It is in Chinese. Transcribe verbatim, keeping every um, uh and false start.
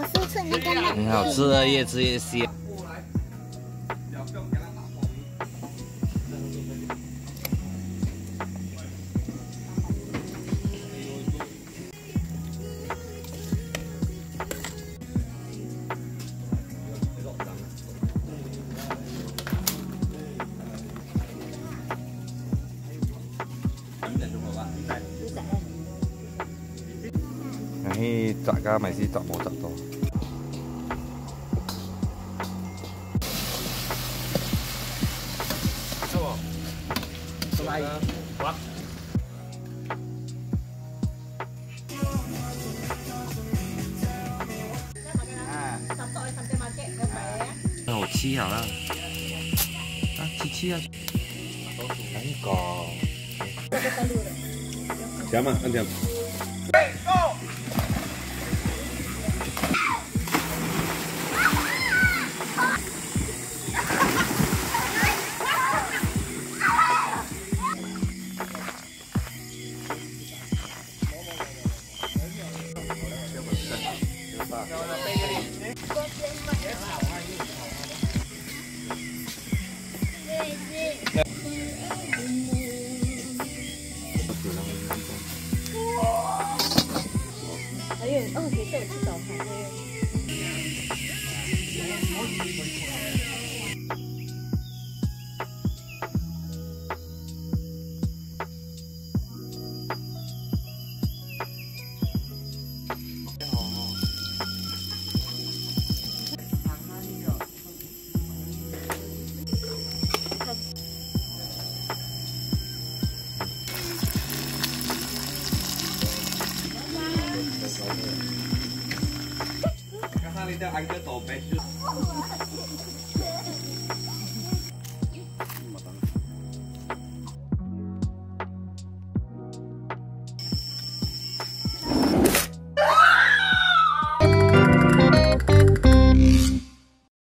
我是吃那个很好吃的，越吃越香。นี่จักก็ไม่สิจักโมจักตัวสไลด์วัด那我七好了，啊七七啊，难搞。 行嘛，按点。Go！ 还有哦，可以带我吃早餐的。 刚才你在安个倒杯。